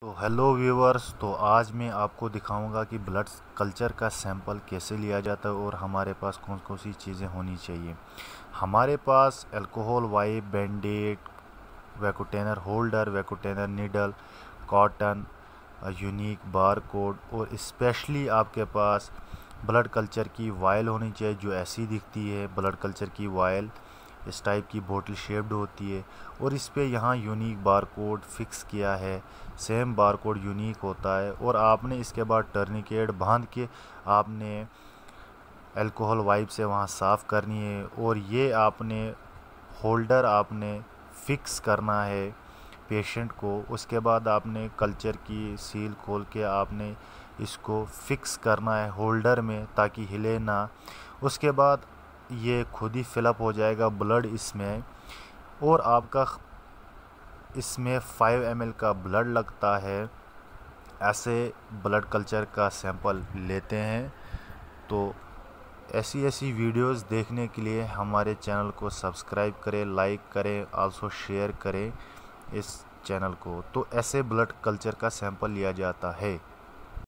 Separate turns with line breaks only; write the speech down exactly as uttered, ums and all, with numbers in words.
तो hello viewers, तो आज मैं आपको दिखाऊंगा कि ब्लड कल्चर का सैंपल कैसे लिया जाता है और हमारे पास कौन कौन सी चीज़ें होनी चाहिए। हमारे पास alcohol wipe, bandaid, vacutainer holder, vacutainer needle, cotton, unique bar code और स्पेशली आपके पास ब्लड कल्चर की वायल होनी चाहिए जो ऐसी दिखती है। ब्लड कल्चर की वायल इस टाइप की बोतल शेप्ड होती है और इस पे यहाँ यूनिक बार कोड फिक्स किया है। सेम बार कोड यूनिक होता है और आपने इसके बाद टर्निकेट बांध के आपने अल्कोहल वाइप से वहाँ साफ़ करनी है और ये आपने होल्डर आपने फिक्स करना है पेशेंट को। उसके बाद आपने कल्चर की सील खोल के आपने इसको फिक्स करना है होल्डर में ताकि हिले ना। उसके बाद ये खुद ही फिलअप हो जाएगा ब्लड इसमें और आपका इसमें फाइव एम एल का ब्लड लगता है। ऐसे ब्लड कल्चर का सैंपल लेते हैं। तो ऐसी ऐसी वीडियोस देखने के लिए हमारे चैनल को सब्सक्राइब करें, लाइक करें, आल्सो शेयर करें इस चैनल को। तो ऐसे ब्लड कल्चर का सैंपल लिया जाता है।